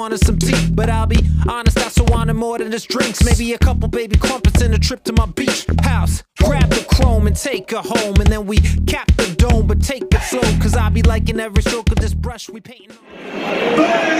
wanted some tea, but I'll be honest, I so wanted more than just drinks. Maybe a couple baby crumpets and a trip to my beach house. Grab the chrome and take her home, and then we cap the dome, but take it slow, cause I be liking every stroke of this brush we painting on.